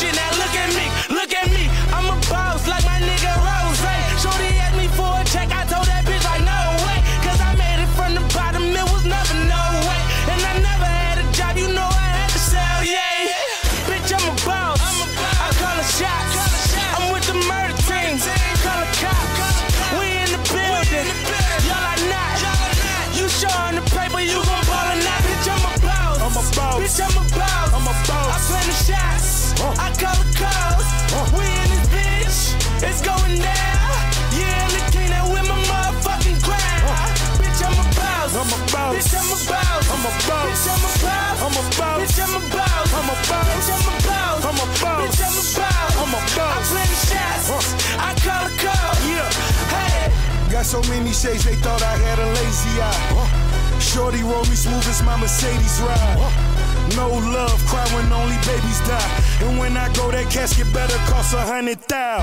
shit. Now look at me, I'm a boss like my nigga Rose. Shorty asked me for a check, I told that bitch like no way, cause I made it from the bottom, it was never no way. And I never had a job, you know I had to sell, yeah. Bitch, I'm a boss, I call a shot. I'm with the murder team, call a cop. We in the building, y'all are not. You showing the paper, you gon' ball or not. Bitch, I'm a boss, bitch, I'm a boss. I plan the shots, I call the calls. We in this bitch, it's going down. Yeah, the king that with my motherfucking crown. Bitch, I'm a boss, bitch, I'm a boss. Bitch, I'm a boss, bitch, I'm a boss. Bitch, I'm a boss, bitch, I'm a boss. I plan the shots, I call the calls. Hey. Got so many shades, they thought I had a lazy eye. Shorty roll me smooth as my Mercedes ride. No love, cry when only babies die. And when I go, that casket better cost 100,000.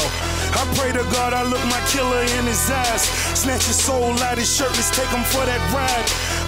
I pray to God I look my killer in his eyes. Snatch his soul out his shirt, let's take him for that ride.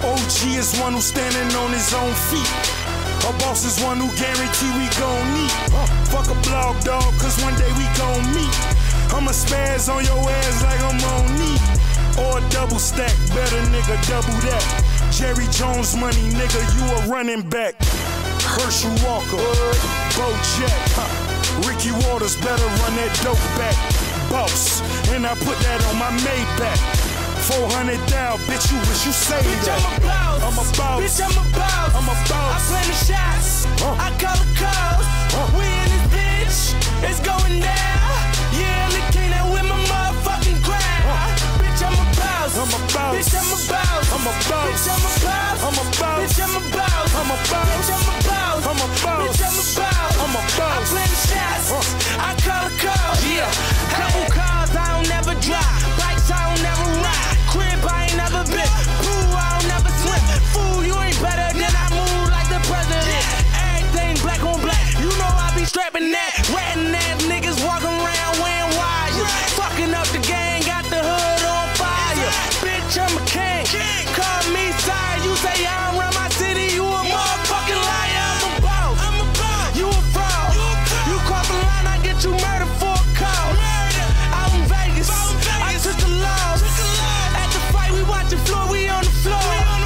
OG is one who's standing on his own feet. A boss is one who guarantee we gon' meet. Fuck a blog, dog, cause one day we gon' meet. I'ma spaz on your ass like I'm on knee. Or a double stack, better nigga, double that. Jerry Jones money, nigga, you a running back. Herschel Walker, Bo Jack, Ricky Waters, better run that dope back. Boss, and I put that on my Maybach. 400,000, bitch, you wish you saved that. I'm a boss, bitch, I'm a boss. I plan the shots, I call the calls. We in this bitch, it's going down. Yeah, the king that with my motherfucking crown. Bitch, I'm a boss, bitch, I'm a boss. Bitch, I'm a boss, bitch, I'm a boss. Bitch, I'm a boss, bitch, I'm a boss. I plan the shots, I call the calls. Yeah, couple cars I don't never drive, bikes I don't never ride, crib I ain't never been, pool I don't never swim. Fool, you ain't better than I move like the president. Everything black on black, you know I be strapping that. Ratting ass niggas walking around wearing wires, fucking up the gang, got the hood on fire. Bitch, I'm a king, call me sire. You say I don't run my city, you a motherfucking liar. I'm a boss, you a fraud. You cross the line, I get you murdered for a call. Out in Vegas, I took the laws. At the fight, we watching floor, we on the floor.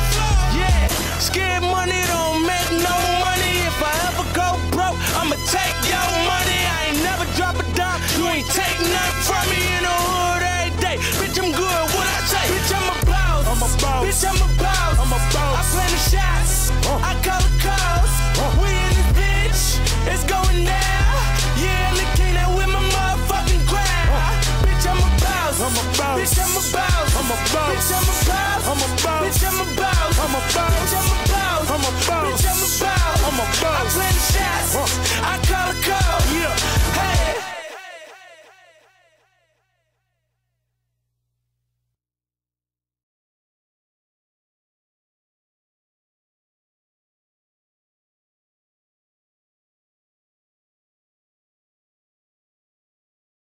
Yeah, scared money don't make no money. If I ever go broke, I'ma take your money. I ain't never drop a dime, you ain't take nothing from me in the hood every day. Bitch, I'm good, what I say? Bitch, I'm a boss, bitch, I'm a boss. I plan the shots, I call the calls. We in this bitch, it's going down. Yeah, the king that with my motherfucking crown. Bitch, I'm a boss, bitch, I'm a boss. Bitch, I'm a boss, bitch, I'm a boss. Bitch, I'm a boss, bitch, I'm a boss. I plan